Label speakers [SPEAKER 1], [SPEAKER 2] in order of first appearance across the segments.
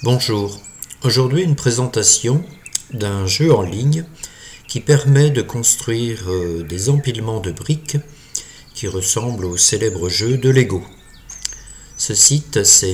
[SPEAKER 1] Bonjour, aujourd'hui une présentation d'un jeu en ligne qui permet de construire des empilements de briques qui ressemblent au célèbre jeu de Lego. Ce site c'est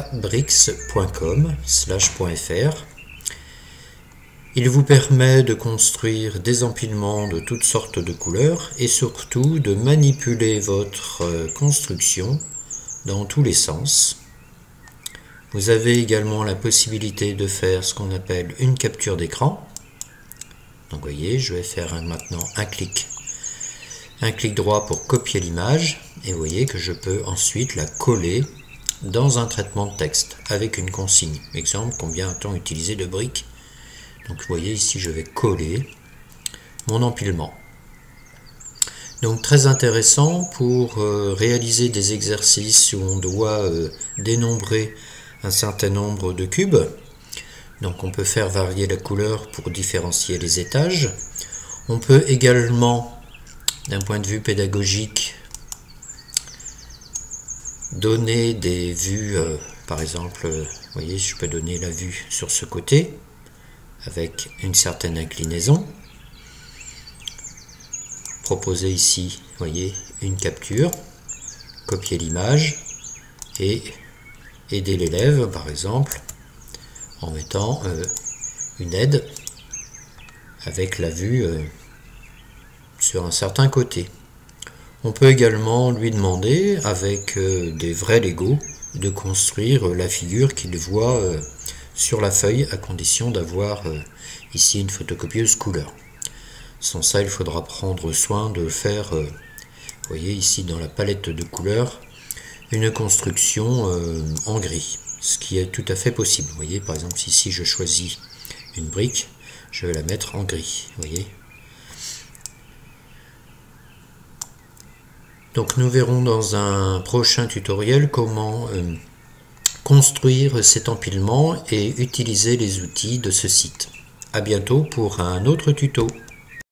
[SPEAKER 1] mechabricks.com/.fr. Il vous permet de construire des empilements de toutes sortes de couleurs et surtout de manipuler votre construction dans tous les sens. Vous avez également la possibilité de faire ce qu'on appelle une capture d'écran. Donc vous voyez, je vais faire maintenant un clic droit pour copier l'image et vous voyez que je peux ensuite la coller dans un traitement de texte avec une consigne. Exemple, combien a-t-on utilisé de briques? Donc vous voyez ici, je vais coller mon empilement. Donc très intéressant pour réaliser des exercices où on doit dénombrer un certain nombre de cubes. Donc on peut faire varier la couleur pour différencier les étages. On peut également, d'un point de vue pédagogique, donner des vues, par exemple, vous voyez, je peux donner la vue sur ce côté avec une certaine inclinaison. Proposer ici, vous voyez, une capture, copier l'image et aider l'élève, par exemple, en mettant une aide avec la vue sur un certain côté. On peut également lui demander, avec des vrais Lego, de construire la figure qu'il voit sur la feuille, à condition d'avoir ici une photocopieuse couleur. Sans ça, il faudra prendre soin de faire, vous voyez ici dans la palette de couleurs, une construction en gris, ce qui est tout à fait possible. Vous voyez, par exemple, ici je choisis une brique, je vais la mettre en gris, vous voyez. Donc nous verrons dans un prochain tutoriel comment construire cet empilement et utiliser les outils de ce site. À bientôt pour un autre tuto.